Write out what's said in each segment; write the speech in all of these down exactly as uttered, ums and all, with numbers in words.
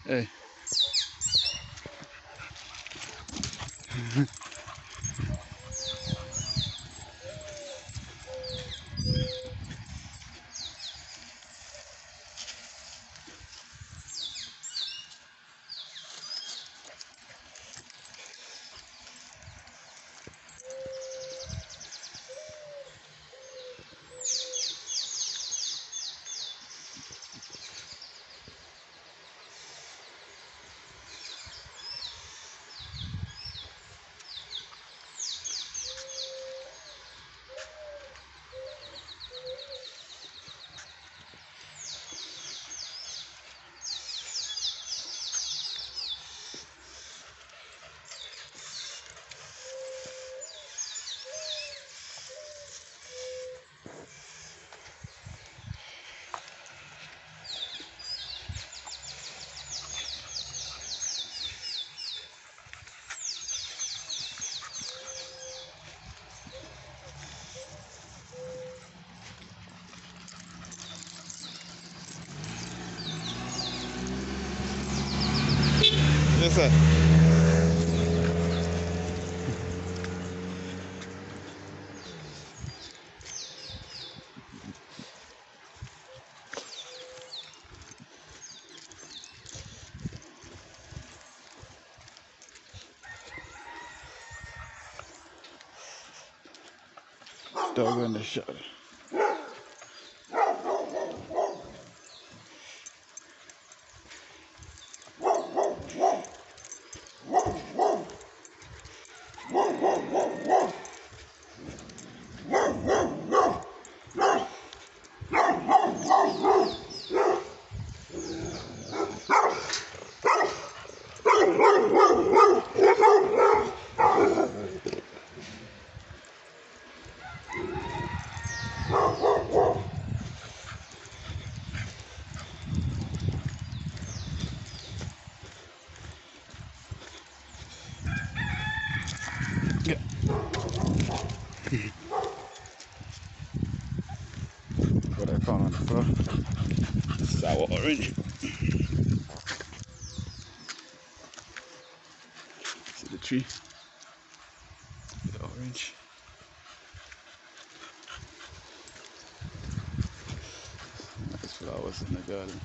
Hey. Yes, sir. Dog in the shot. Yeah. What I found on the floor. Sour orange. See the tree? The orange. Nice flowers in the garden.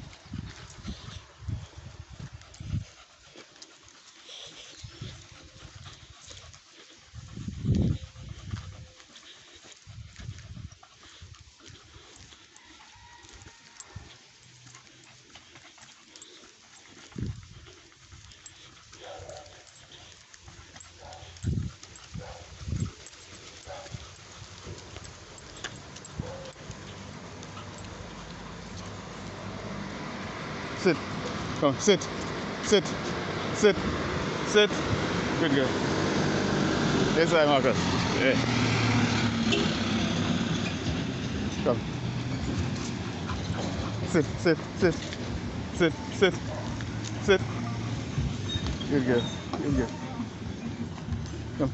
Sit. Come, sit. Sit. Sit. Sit. Good girl. Yes, I Marcus. Yeah. Come. Sit, sit, sit. Sit, sit. Sit. Good girl. Good girl. Come.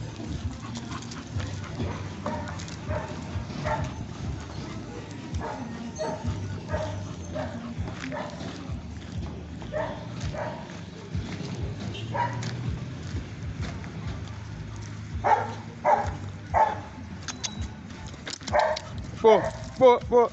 Four, four, four.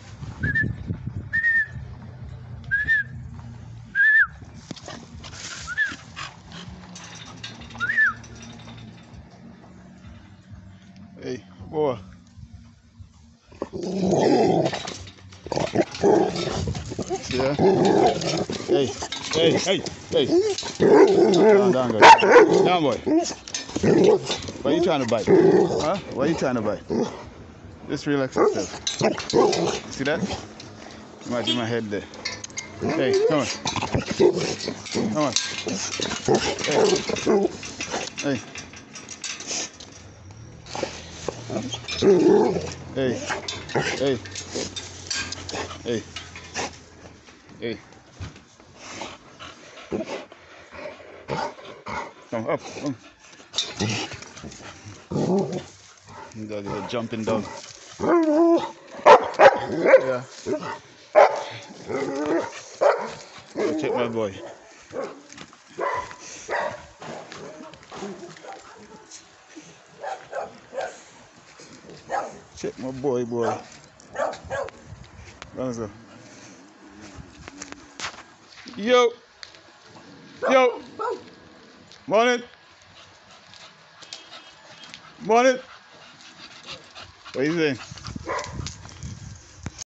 Hey, boy. Yeah. Hey, hey, hey, hey. Down, down, guys. Down, boy. Why are you trying to bite? Huh? Why are you trying to bite? Just relax yourself. See that? You might do my head there. Hey, come on. Come on. Hey. Hey. Hey. Hey. Hey. Come up. Come. Dog is a jumping dog. Yeah. Go check my boy. Check my boy, boy. Let's go. Yo. Yo. Morning. Morning. What are you saying?